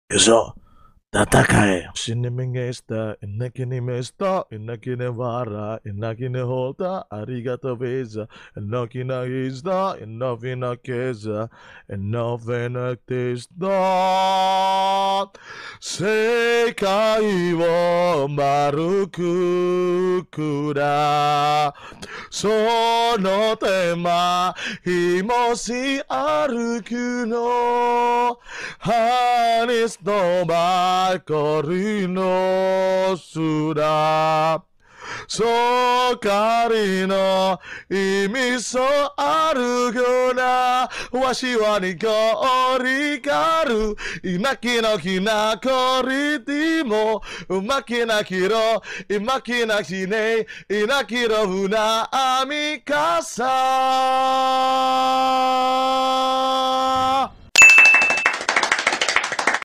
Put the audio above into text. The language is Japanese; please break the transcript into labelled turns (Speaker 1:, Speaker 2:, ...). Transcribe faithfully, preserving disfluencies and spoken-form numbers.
Speaker 1: Eso, Tatakae. Shinimingesta, Inakinimesta, Inakinevara, Inakinehota, Arigata Vesa, Inokina Isda, Inofina Kesa, Inofina Testa. 世界を丸く下その手間日もし歩くのハニスのばかりの砂そかりの意味そうあるよなわしはにこりがるいなきのきなこりでもうまきなきろいまきなきねいなきろふなあみかさ